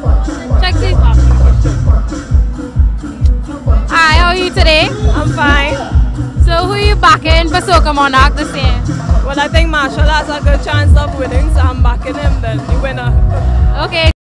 Check these box. Hi, how are you today? I'm fine. So who are you backing for Soca Monarch this year? Well, I think Marshall has a good chance of winning, so I'm backing him then, the winner. Okay.